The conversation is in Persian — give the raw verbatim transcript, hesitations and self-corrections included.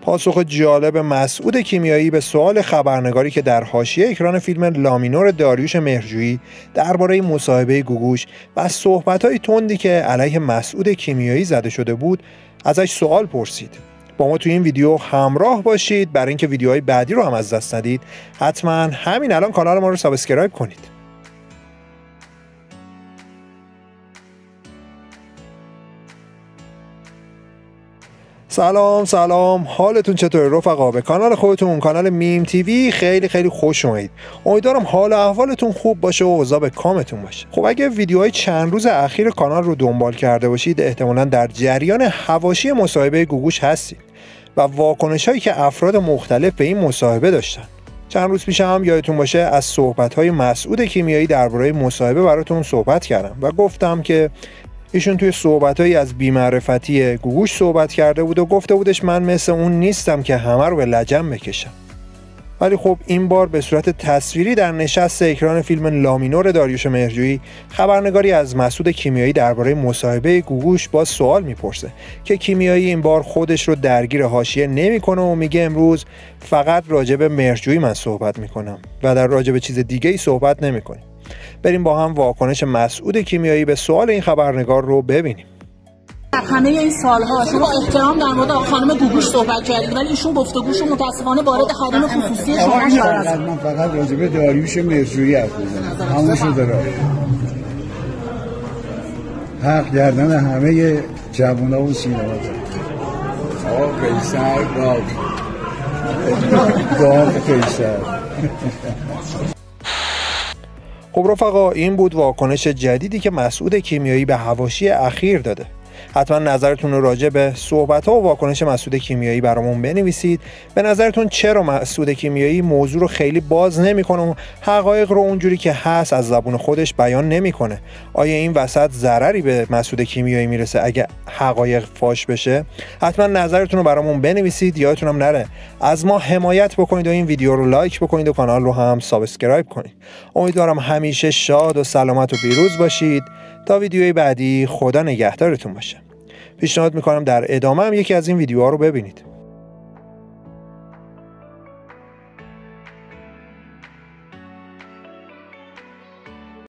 پاسخ جالب مسعود کیمیایی به سوال خبرنگاری که در حاشیه اکران فیلم لامینور داریوش مهرجویی درباره مصاحبه گوگوش و صحبت‌های تندی که علیه مسعود کیمیایی زده شده بود ازش سوال پرسید. با ما توی این ویدیو همراه باشید. برای اینکه ویدیوهای بعدی رو هم از دست ندید حتما همین الان کانال ما رو سابسکرایب کنید. سلام سلام، حالتون چطوره رفقا؟ به کانال خودتون، کانال میم تیوی خیلی خیلی خوش اومدید. امیدوارم حال و احوالتون خوب باشه و اوضاع به کامتون باشه. خب اگه ویدیوهای چند روز اخیر کانال رو دنبال کرده باشید احتمالاً در جریان حواشی مصاحبه گوگوش هستید و واکنش‌هایی که افراد مختلف به این مصاحبه داشتن. چند روز پیش هم یادتون باشه از صحبت‌های مسعود کیمیایی درباره مصاحبه براتون صحبت کردم و گفتم که ایشون توی صحبتایی از بی‌معرفتی گوگوش صحبت کرده بود و گفته بودش من مثل اون نیستم که همه رو به لجن بکشم. ولی خب این بار به صورت تصویری در نشست اکران فیلم لامینور داریوش مهرجویی خبرنگاری از مسعود کیمیایی درباره مصاحبه گوگوش با سوال میپرسه که کیمیایی این بار خودش رو درگیر حاشیه نمیکنه و میگه امروز فقط راجع به مهرجویی من صحبت میکنم و در راجع به چیز دیگه‌ای صحبت نمیکنیم. بریم با هم واکنش مسعود کیمیایی به سوال این خبرنگار رو ببینیم. در همه این سالها شما احترام در مورد خانم گوگوش صحبت کردید ولی ایشون گفتگوشو متاسفانه وارد حریم خصوصی شما شد. من فقط راجع به داریوش مهرجویی حرف میزنم. همونشو داره. حق گردن همه جوونا و سینماتا. آه قیصر باق. باق قیصر. خب رفقا، این بود واکنش جدیدی که مسعود کیمیایی به حواشی اخیر داده. حتما نظرتون رو راجع به صحبت‌ها و واکنش مسعود کیمیایی برامون بنویسید. به نظرتون چرا مسعود کیمیایی موضوع رو خیلی باز نمی‌کنه و حقایق رو اونجوری که هست از زبون خودش بیان نمی‌کنه؟ آیا این وسط ضرری به مسعود کیمیایی میرسه اگه حقایق فاش بشه؟ حتما نظرتون رو برامون بنویسید. یادتون هم نره از ما حمایت بکنید و این ویدیو رو لایک بکنید و کانال رو هم سابسکرایب کنید. امیدوارم همیشه شاد و سلامت و پیروز باشید. تا ویدیوی بعدی خدا نگهدارتون باشه. پیشنهاد میکنم در ادامه هم یکی از این ویدیوها رو ببینید.